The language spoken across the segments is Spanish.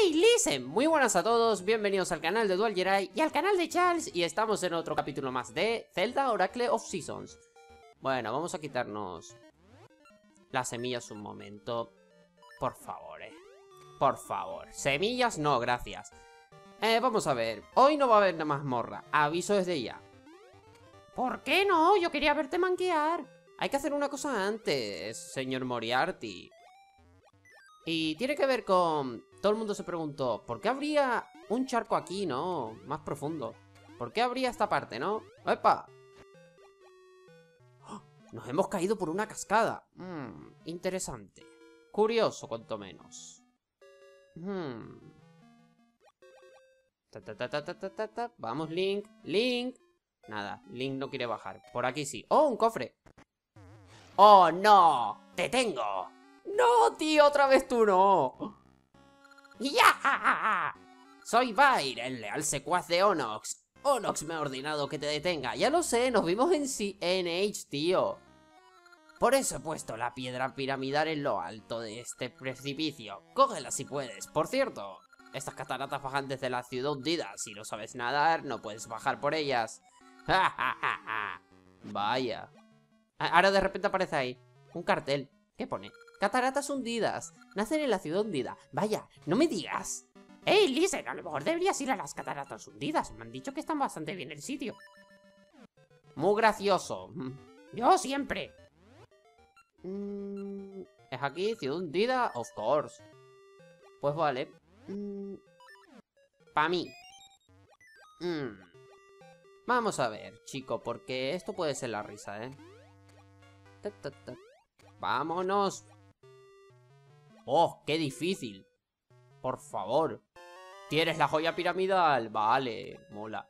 ¡Hey, listen! Muy buenas a todos, bienvenidos al canal de Dual Jedi y al canal de Charles. Y estamos en otro capítulo más de Zelda Oracle of Seasons. Bueno, vamos a quitarnos las semillas un momento. Por favor, por favor. Semillas no, gracias. Vamos a ver, hoy no va a haber mazmorra, aviso desde ya. ¿Por qué no? Yo quería verte manquear. Hay que hacer una cosa antes, señor Moriarty. Y tiene que ver con... Todo el mundo se preguntó, ¿por qué habría un charco aquí, no? Más profundo. ¿Por qué habría esta parte, no? ¡Epa! ¡Oh! Nos hemos caído por una cascada. Interesante. Curioso, cuanto menos. Vamos, Link. ¡Link! Nada, Link no quiere bajar. Por aquí sí. ¡Oh, un cofre! ¡Oh, no! ¡Te tengo! ¡No, tío! ¡Otra vez tú no! ¡Ya! Soy Vair, el leal secuaz de Onox. Onox me ha ordenado que te detenga. Ya lo sé, nos vimos en CNH, tío. Por eso he puesto la piedra piramidal en lo alto de este precipicio. Cógela si puedes. Por cierto, estas cataratas bajan desde la ciudad hundida. Si no sabes nadar, no puedes bajar por ellas. ¡Ja, ja, ja, ja! Vaya. Ahora de repente aparece ahí un cartel. ¿Qué pone? Cataratas hundidas. Nacen en la ciudad hundida. Vaya, no me digas. Hey, listen, a lo mejor deberías ir a las cataratas hundidas. Me han dicho que están bastante bien el sitio. Muy gracioso. Yo siempre. ¿Es aquí? ¿Ciudad hundida? Of course. Pues vale. Pa' mí. Vamos a ver, chico, porque esto puede ser la risa, ¿eh? ¡Vámonos! ¡Oh, qué difícil! Por favor. ¿Tienes la joya piramidal? Vale, mola.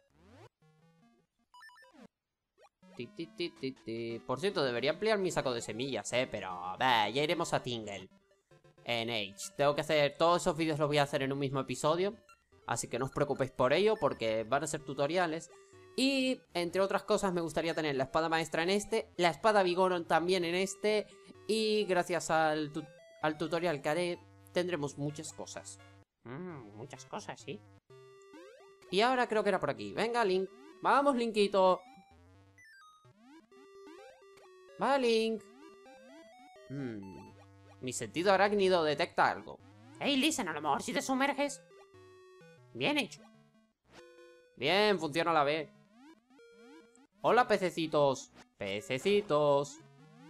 Por cierto, debería ampliar mi saco de semillas, pero... ya iremos a Tingle. NH. Tengo que hacer... Todos esos vídeos los voy a hacer en un mismo episodio. Así que no os preocupéis por ello, porque van a ser tutoriales. Y, entre otras cosas, me gustaría tener la espada maestra en este, la espada Vigoron también en este, y gracias al tutorial que haré, tendremos muchas cosas. Muchas cosas, sí. Y ahora creo que era por aquí. Venga, Link. Vamos, Linkito. Va, Link. Mi sentido arácnido detecta algo. Hey, listen, a lo mejor si te sumerges. Bien hecho. Bien, funciona a la vez. Hola, pececitos. Pececitos.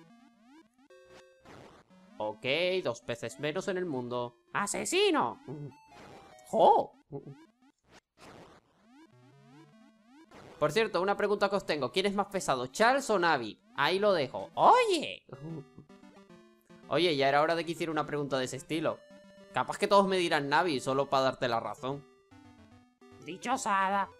Ok, 2 peces menos en el mundo. ¡Asesino! ¡Jo! Por cierto, una pregunta que os tengo. ¿Quién es más pesado, Charles o Navi? Ahí lo dejo. ¡Oye! Oye, ya era hora de que hiciera una pregunta de ese estilo. Capaz que todos me dirán Navi solo para darte la razón. Dichosada.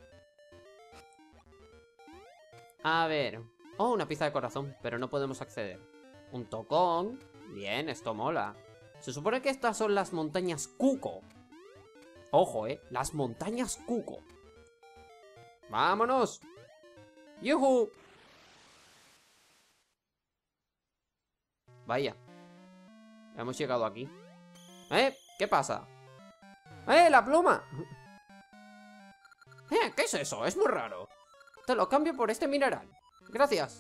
A ver. Oh, una pieza de corazón, pero no podemos acceder. Un tocón. Bien, esto mola. Se supone que estas son las montañas Cuco. Ojo, las montañas Cuco. ¡Vámonos! ¡Yuhu! Vaya. Hemos llegado aquí. ¿Qué pasa? ¡La pluma! ¿Qué es eso? Es muy raro. Te lo cambio por este mineral. Gracias.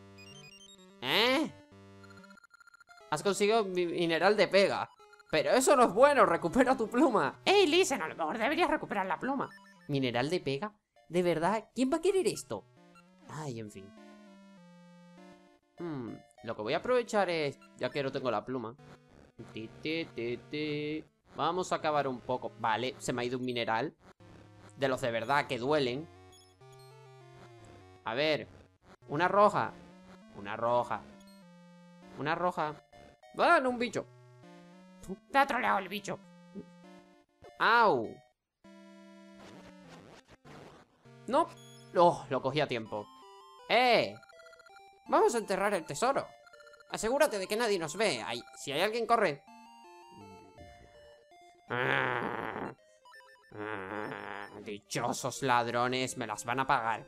Has conseguido mi mineral de pega. Pero eso no es bueno, recupera tu pluma. Hey, listen, a lo mejor deberías recuperar la pluma. ¿Mineral de pega? ¿De verdad? ¿Quién va a querer esto? Ay, en fin. Lo que voy a aprovechar es... Ya que no tengo la pluma. Vamos a acabar un poco. Vale, se me ha ido un mineral. De los de verdad que duelen. A ver. Una roja. Una roja. Una roja. ¡Ah, no, un bicho! Te ha troleado el bicho. ¡Au! No. Oh, lo cogí a tiempo. Vamos a enterrar el tesoro. Asegúrate de que nadie nos ve. Si hay alguien, corre. Dichosos ladrones, me las van a pagar.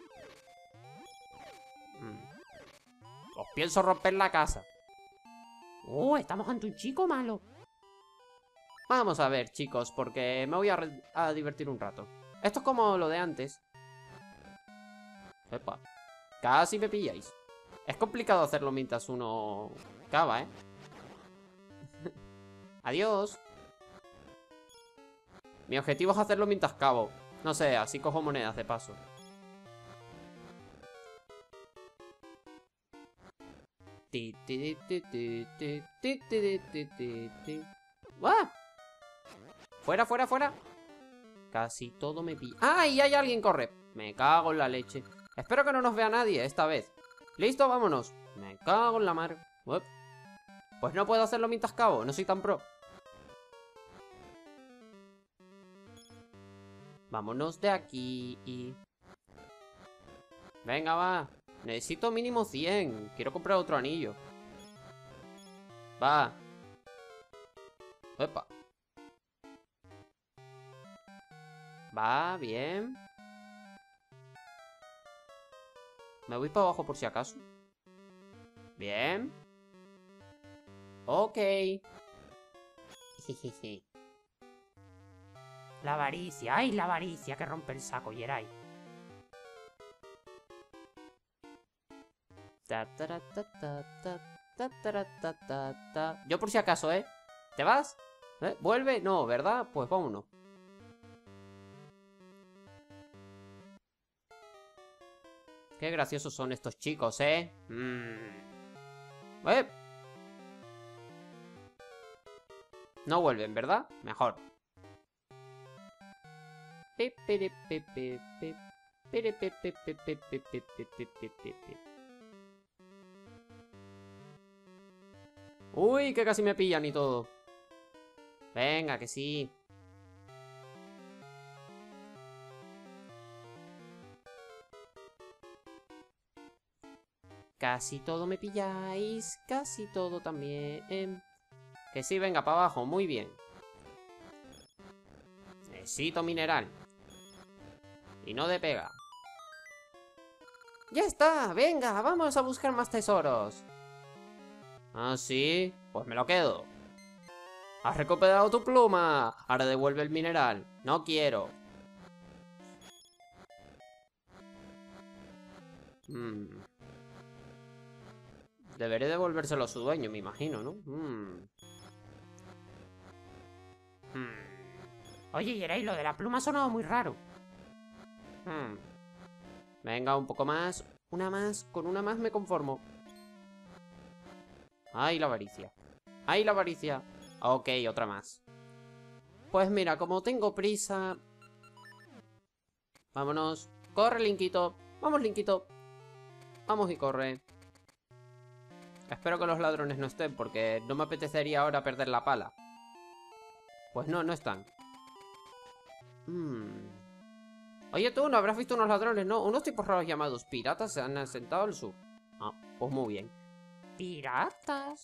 Os pienso romper la casa. Estamos ante un chico malo. Vamos a ver, chicos, porque me voy a divertir un rato. Esto es como lo de antes. Epa. Casi me pilláis. Es complicado hacerlo mientras uno cava, ¿eh? Adiós. Mi objetivo es hacerlo mientras cavo. No sé, así cojo monedas de paso. ¡Ah! Fuera, fuera, fuera. Casi todo me pilla. ¡Ah! Y hay alguien corre. Me cago en la leche. Espero que no nos vea nadie esta vez. ¿Listo? Vámonos. Me cago en la mar. Uep. Pues no puedo hacerlo mientras cavo. No soy tan pro. Vámonos de aquí. Venga, va. Necesito mínimo 100. Quiero comprar otro anillo. Va. Epa. Va, bien. Me voy para abajo por si acaso. Bien. Ok. La avaricia, ¡ay, la avaricia que rompe el saco, Yeray! Yo por si acaso, ¿eh? ¿Te vas? ¿Vuelve? No, ¿verdad? Pues vámonos. Qué graciosos son estos chicos, ¿eh? No vuelven, ¿verdad? Mejor. Uy, que casi me pillan y todo. Venga, que sí. Casi todo me pilláis, casi todo también. Que sí, venga, para abajo, muy bien. Necesito mineral. Y no de pega. ¡Ya está! ¡Venga! ¡Vamos a buscar más tesoros! ¿Ah, sí? Pues me lo quedo. ¡Has recuperado tu pluma! Ahora devuelve el mineral. No quiero. Deberé devolvérselo a su dueño, me imagino, ¿no? Oye, Yeray, lo de la pluma ha sonado muy raro. Venga, un poco más. Una más. Con una más me conformo. ¡Ay, la avaricia! ¡Ay, la avaricia! Ok, otra más. Pues mira, como tengo prisa... Vámonos. ¡Corre, Linkito! ¡Vamos, Linkito! Vamos y corre. Espero que los ladrones no estén, porque no me apetecería ahora perder la pala. Pues no, no están. Oye, tú, ¿no habrás visto unos ladrones? No, unos tipos raros llamados piratas se han asentado al sur. Ah, pues muy bien. ¿Piratas?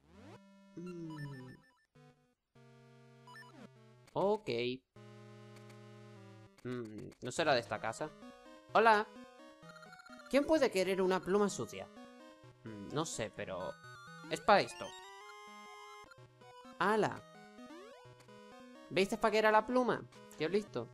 Ok. ¿No será de esta casa? Hola. ¿Quién puede querer una pluma sucia? No sé, pero... es para esto. ¡Hala! ¿Viste para qué era la pluma? Tío, listo.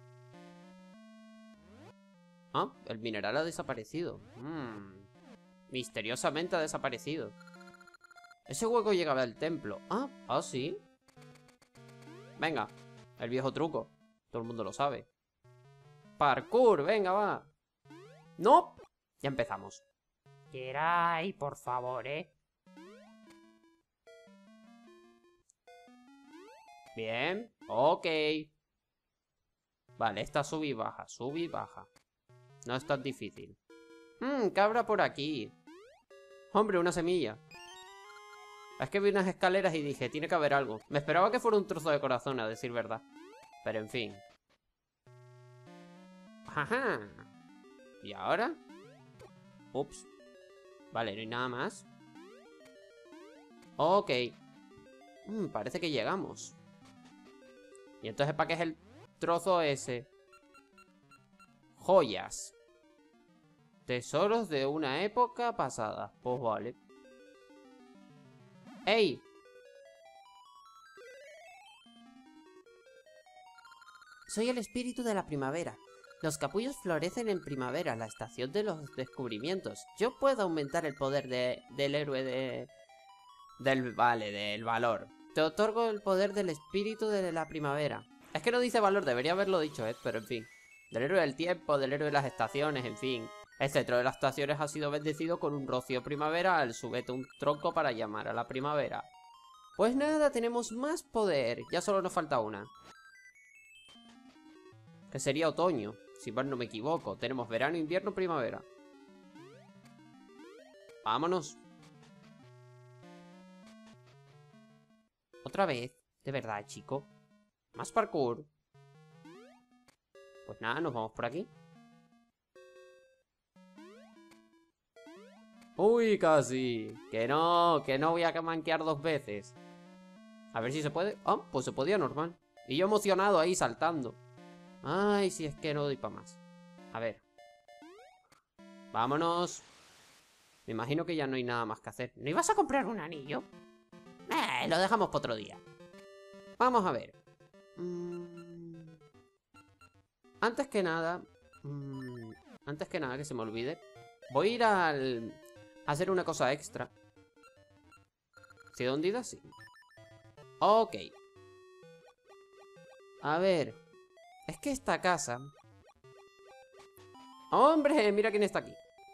Ah, el mineral ha desaparecido. Misteriosamente ha desaparecido. Ese hueco llegaba al templo. Ah, sí. Venga, el viejo truco. Todo el mundo lo sabe. Parkour, venga, va. ¡No! Ya empezamos. Yeray, por favor, ¿eh? Bien, ok. Vale, esta sube y baja, sube y baja. No es tan difícil. ¿Qué habrá por aquí? Hombre, una semilla. Es que vi unas escaleras y dije, tiene que haber algo. Me esperaba que fuera un trozo de corazón, a decir verdad. Pero en fin. Ajá. ¿Y ahora? Ups. Vale, no hay nada más. Ok. Parece que llegamos. ¿Y entonces para qué es el trozo ese? Joyas. Tesoros de una época pasada. Pues vale. ¡Ey! Soy el espíritu de la primavera. Los capullos florecen en primavera, la estación de los descubrimientos. Yo puedo aumentar el poder del héroe del valor. Te otorgo el poder del espíritu de la primavera. Es que no dice valor, debería haberlo dicho, pero en fin. Del héroe del tiempo, del héroe de las estaciones, en fin. El cetro de las estaciones ha sido bendecido con un rocío primaveral. Súbete un tronco para llamar a la primavera. Pues nada, tenemos más poder. Ya solo nos falta una. Que sería otoño, si mal no me equivoco. Tenemos verano, invierno, primavera. Vámonos. Otra vez, de verdad, chico. Más parkour. Pues nada, nos vamos por aquí. Uy, casi. Que no voy a manquear 2 veces. A ver si se puede. Ah, pues se podía normal. Y yo emocionado ahí saltando. Ay, si es que no doy para más. A ver. Vámonos. Me imagino que ya no hay nada más que hacer. ¿No ibas a comprar un anillo? Lo dejamos para otro día. Vamos a ver. Antes que nada, que se me olvide, voy a ir a hacer una cosa extra. ¿Sido hundida? Sí. Ok. A ver. Es que esta casa... ¡Hombre! Mira quién está aquí.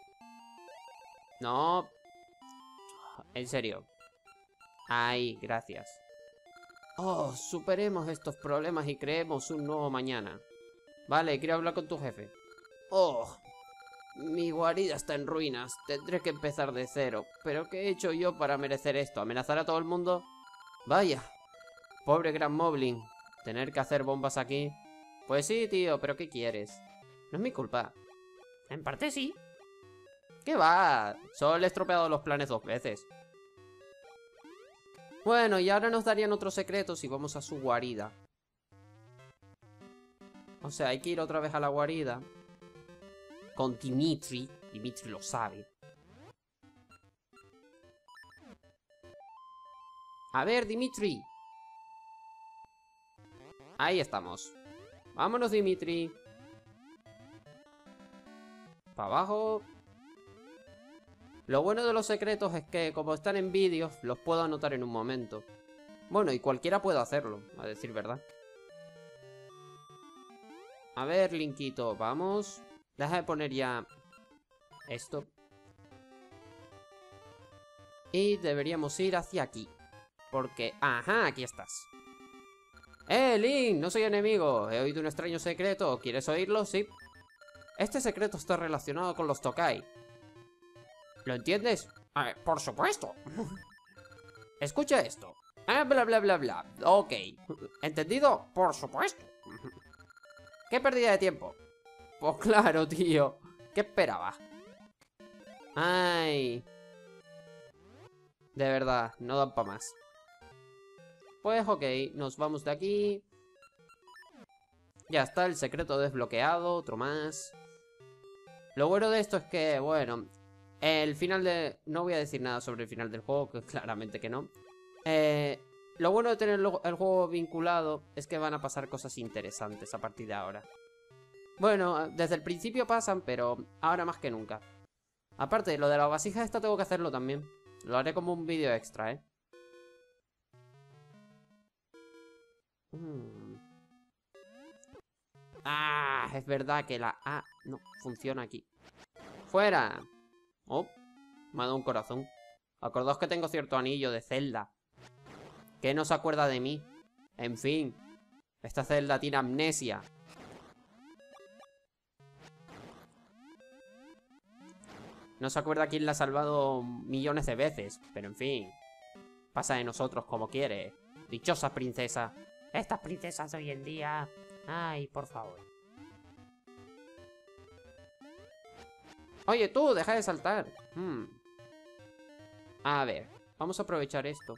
No. En serio. Ay, gracias. Oh, superemos estos problemas y creemos un nuevo mañana. Vale, quiero hablar con tu jefe. Oh, mi guarida está en ruinas. Tendré que empezar de cero. ¿Pero qué he hecho yo para merecer esto? ¿Amenazar a todo el mundo? Vaya. Pobre Gran Moblin. ¿Tener que hacer bombas aquí? Pues sí, tío, pero ¿qué quieres? No es mi culpa. En parte sí. ¿Qué va? Solo le he estropeado los planes 2 veces. Bueno, y ahora nos darían otro secreto si vamos a su guarida. O sea, hay que ir otra vez a la guarida. Con Dimitri. Dimitri lo sabe. A ver, Dimitri. Ahí estamos. Vámonos, Dimitri. Para abajo. Lo bueno de los secretos es que, como están en vídeos, los puedo anotar en un momento. Bueno, y cualquiera puede hacerlo, a decir verdad. A ver, Linkito, vamos. Deja de poner ya esto. Y deberíamos ir hacia aquí. Porque... ¡Ajá! Aquí estás. Link! No soy enemigo. He oído un extraño secreto. ¿Quieres oírlo? Sí. Este secreto está relacionado con los Tokai. ¿Lo entiendes? Por supuesto. Escucha esto. Bla bla bla bla. Ok. ¿Entendido? Por supuesto. ¿Qué pérdida de tiempo? Pues claro, tío. ¿Qué esperaba? Ay. De verdad, no dan para más. Pues ok, nos vamos de aquí. Ya está, el secreto desbloqueado, otro más. Lo bueno de esto es que, bueno, el final de... No voy a decir nada sobre el final del juego, que claramente que no. Lo bueno de tener el juego vinculado es que van a pasar cosas interesantes a partir de ahora. Bueno, desde el principio pasan, pero ahora más que nunca. Aparte, lo de la vasija esta tengo que hacerlo también. Lo haré como un vídeo extra, Ah, es verdad que la A no funciona aquí. ¡Fuera! Oh, me ha dado un corazón. Acordaos que tengo cierto anillo de Zelda. Que no se acuerda de mí. En fin, esta Zelda tiene amnesia. No se acuerda quién la ha salvado millones de veces. Pero en fin, pasa de nosotros como quiere. Dichosa princesa. Estas princesas de hoy en día... Ay, por favor. Oye, tú, deja de saltar. A ver, vamos a aprovechar esto.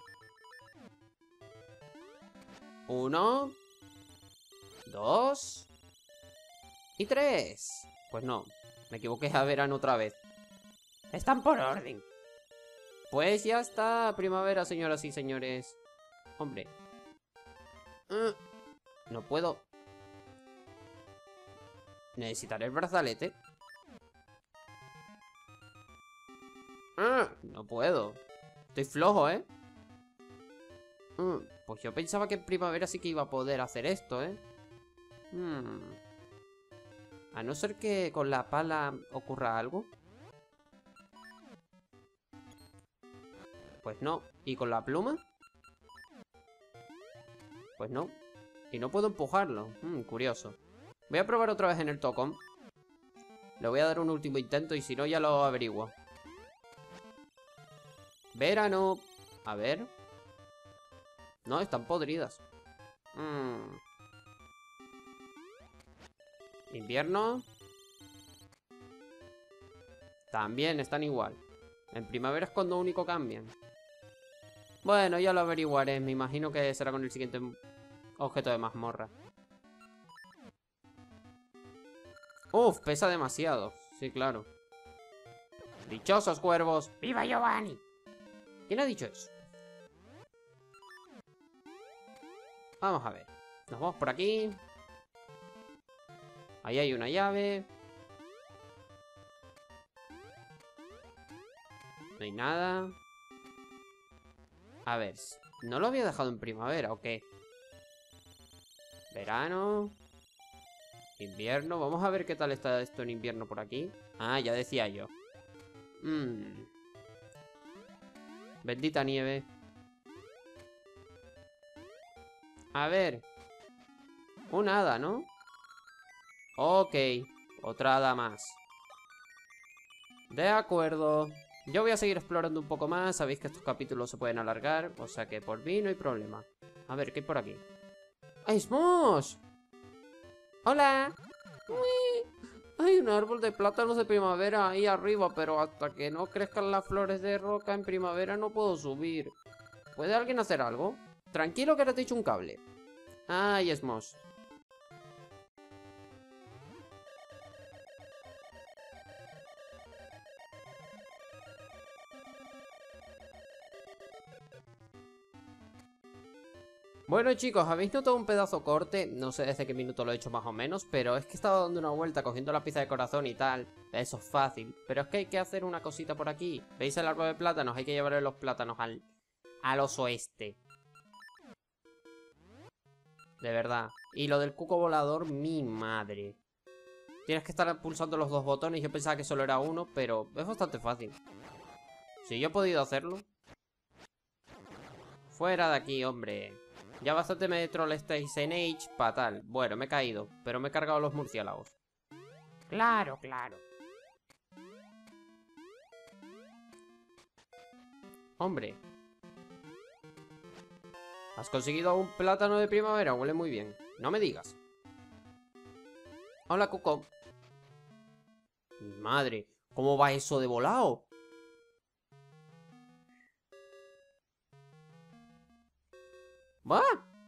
1, 2 y 3. Pues no, me equivoqué a verano otra vez. Están por orden. Pues ya está, primavera, señoras y señores. Hombre. No puedo. Necesitaré el brazalete. No puedo. Estoy flojo, ¿eh? Pues yo pensaba que en primavera sí que iba a poder hacer esto, ¿eh? A no ser que con la pala ocurra algo. Pues no. ¿Y con la pluma? Pues no. Y no puedo empujarlo. Curioso. Voy a probar otra vez en el Tocón. Le voy a dar un último intento y si no ya lo averiguo. Verano. A ver. No, están podridas. Invierno. También están igual. En primavera es cuando único cambian. Bueno, ya lo averiguaré. Me imagino que será con el siguiente objeto de mazmorra. Uf, pesa demasiado. Sí, claro. Dichosos cuervos. ¡Viva Giovanni! ¿Quién ha dicho eso? Vamos a ver. Nos vamos por aquí. Ahí hay una llave. No hay nada. A ver, ¿no lo había dejado en primavera o qué? Verano. Invierno. Vamos a ver qué tal está esto en invierno por aquí. Ah, ya decía yo. Bendita nieve. A ver. Un hada, ¿no? Ok. Otra hada más. De acuerdo. Yo voy a seguir explorando un poco más. Sabéis que estos capítulos se pueden alargar. O sea que por mí no hay problema. A ver, ¿qué hay por aquí? ¡Ay, Smosh! ¡Hola! ¡Uy! Hay un árbol de plátanos de primavera ahí arriba, pero hasta que no crezcan las flores de roca en primavera no puedo subir. ¿Puede alguien hacer algo? Tranquilo que ahora te echo un cable. ¡Ay, Smosh! Bueno chicos, habéis notado un pedazo corte, no sé desde qué minuto lo he hecho más o menos, pero es que he estado dando una vuelta cogiendo la pieza de corazón y tal, eso es fácil, pero es que hay que hacer una cosita por aquí. ¿Veis el árbol de plátanos? Hay que llevarle los plátanos al oeste. De verdad. Y lo del cuco volador, mi madre. Tienes que estar pulsando los dos botones, yo pensaba que solo era uno, pero es bastante fácil. Si yo he podido hacerlo. Fuera de aquí, hombre. Ya bastante me troleasteis en Age, fatal. Bueno, me he caído, pero me he cargado los murciélagos. Claro, claro. Hombre. ¿Has conseguido un plátano de primavera? Huele muy bien. No me digas. Hola, Cuco. Mi madre, ¿cómo va eso de volado? ¡Va!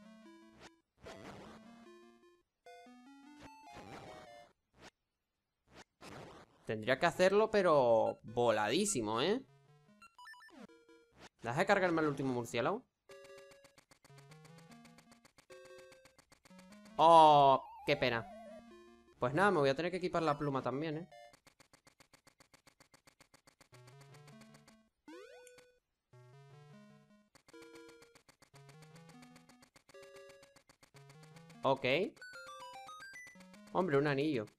Tendría que hacerlo, pero voladísimo, ¿eh? ¿Deja de cargarme el último murciélago? ¡Oh! ¡Qué pena! Pues nada, me voy a tener que equipar la pluma también, ¿eh? Ok. Hombre, un anillo.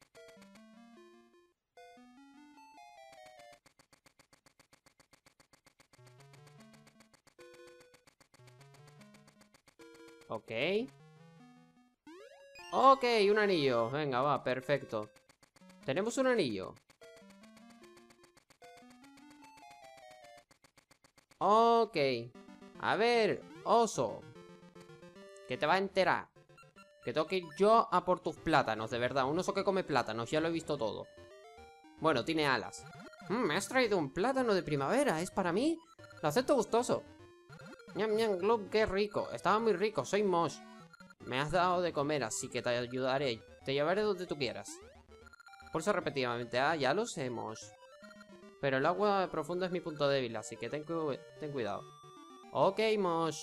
Ok. Ok, un anillo. Venga, va, perfecto. Tenemos un anillo. Ok. A ver, oso. Que te va a enterar. Que tengo que ir yo a por tus plátanos, de verdad. Un oso que come plátanos, ya lo he visto todo. Bueno, tiene alas. Me has traído un plátano de primavera, ¿es para mí? Lo acepto gustoso. Ñam, ñam, glub, qué rico. Estaba muy rico, soy Mosh. Me has dado de comer, así que te ayudaré. Te llevaré donde tú quieras. Pulsa repetidamente. Ah, ya lo sé, Mosh. Pero el agua profunda es mi punto débil, así que ten cuidado. Ok, Mosh.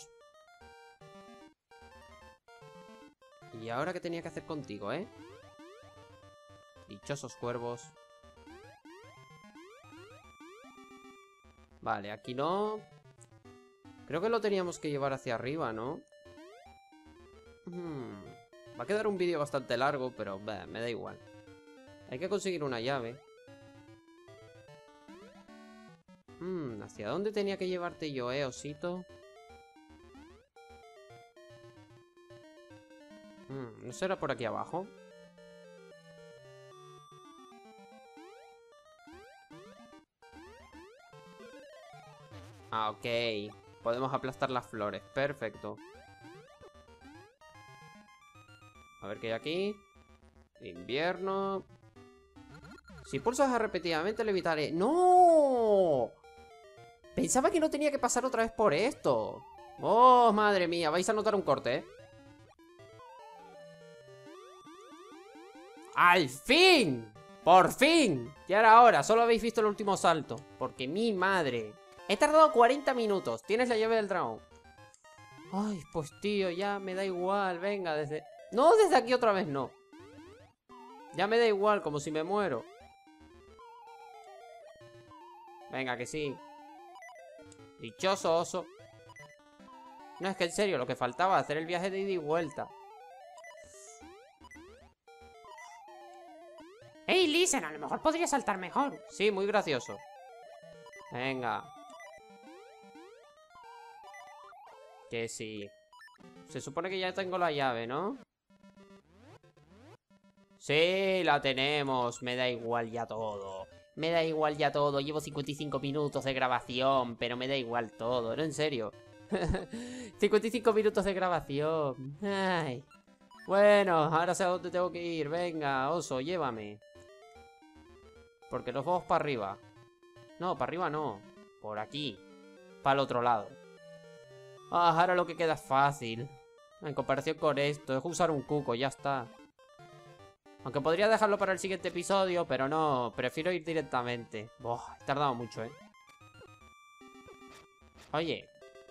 ¿Y ahora qué tenía que hacer contigo, eh? Dichosos cuervos. Vale, aquí no. Creo que lo teníamos que llevar hacia arriba, ¿no? Va a quedar un vídeo bastante largo, pero me da igual. Hay que conseguir una llave. ¿Hacia dónde tenía que llevarte yo, osito? ¿No será por aquí abajo? Ah, ok. Podemos aplastar las flores. Perfecto. A ver qué hay aquí. Invierno. Si pulsas repetidamente lo evitaré. ¡No! Pensaba que no tenía que pasar otra vez por esto. Oh, madre mía. Vais a notar un corte, ¿eh? ¡Al fin! ¡Por fin! Ya era hora. Solo habéis visto el último salto. Porque mi madre... He tardado 40 minutos. Tienes la llave del dragón. Ay, pues tío, ya me da igual. Venga, desde... No, desde aquí otra vez no. Ya me da igual, como si me muero. Venga, que sí. Dichoso oso. No, es que en serio, lo que faltaba, hacer el viaje de ida y vuelta. ¡Ey, Listen! A lo mejor podría saltar mejor. Sí, muy gracioso. Venga. Que sí. Se supone que ya tengo la llave, ¿no? Sí, la tenemos. Me da igual ya todo. Me da igual ya todo. Llevo 55 minutos de grabación, pero me da igual todo. No, en serio. 55 minutos de grabación. Ay. Bueno, ahora sé a dónde tengo que ir. Venga, oso, llévame. Porque nos vamos para arriba. No, para arriba no. Por aquí. Para el otro lado. Ah, ahora lo que queda es fácil. En comparación con esto, es usar un cuco, ya está. Aunque podría dejarlo para el siguiente episodio, pero no, prefiero ir directamente. He tardado mucho, ¿eh? Oye.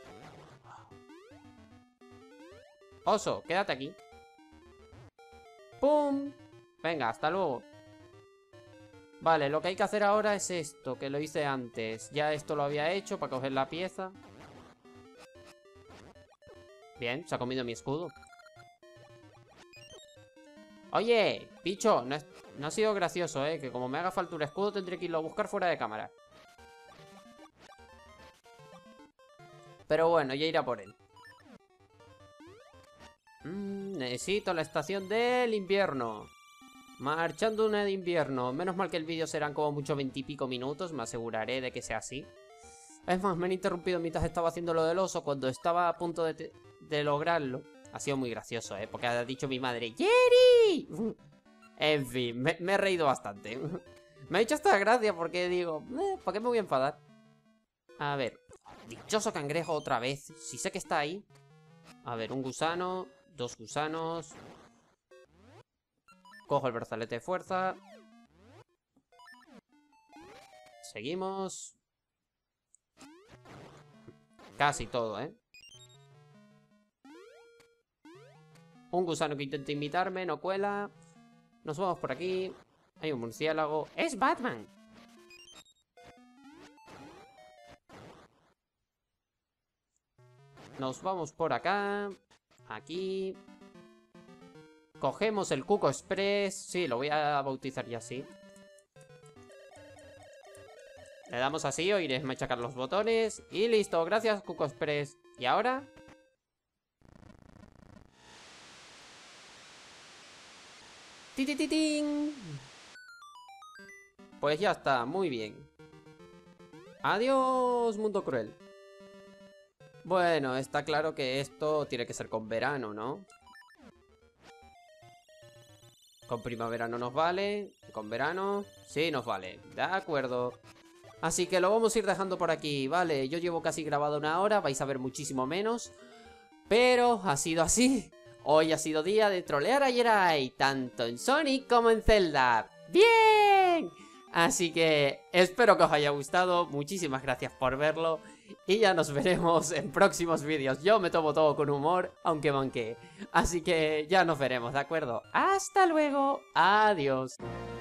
Oso, quédate aquí. ¡Pum! Venga, hasta luego. Vale, lo que hay que hacer ahora es esto, que lo hice antes. Ya esto lo había hecho para coger la pieza. Bien, se ha comido mi escudo. Oye, bicho, no ha sido gracioso, que como me haga falta un escudo tendré que irlo a buscar fuera de cámara. Pero bueno, ya irá por él. Necesito la estación del invierno. Marchando una de invierno. Menos mal que el vídeo serán como mucho 20 y pico minutos. Me aseguraré de que sea así. Es más, me han interrumpido mientras estaba haciendo lo del oso, cuando estaba a punto de lograrlo. Ha sido muy gracioso, porque ha dicho mi madre ¡Jerry! En fin, me he reído bastante. Me ha hecho hasta gracia porque digo, ¿para qué me voy a enfadar? A ver, dichoso cangrejo otra vez. Si sé que está ahí. A ver, un gusano, 2 gusanos. Cojo el brazalete de fuerza. Seguimos. Casi todo, Un gusano que intenta imitarme, no cuela. Nos vamos por aquí. Hay un murciélago. ¡Es Batman! Nos vamos por acá. Aquí. Cogemos el Cuco Express. Sí, lo voy a bautizar ya así. Le damos así, oiréis machacar los botones. Y listo, gracias Cuco Express. ¿Y ahora? ¡Titititín! Pues ya está, muy bien. Adiós, mundo cruel. Bueno, está claro que esto tiene que ser con verano, ¿no? Con primavera no nos vale. Con verano sí nos vale. De acuerdo. Así que lo vamos a ir dejando por aquí, ¿vale? Yo llevo casi grabado 1 hora, vais a ver muchísimo menos. Pero ha sido así. Hoy ha sido día de trolear a Jerai, tanto en Sonic como en Zelda. ¡Bien! Así que espero que os haya gustado, muchísimas gracias por verlo. Y ya nos veremos en próximos vídeos. Yo me tomo todo con humor, aunque manqué. Así que ya nos veremos, ¿de acuerdo? ¡Hasta luego! ¡Adiós!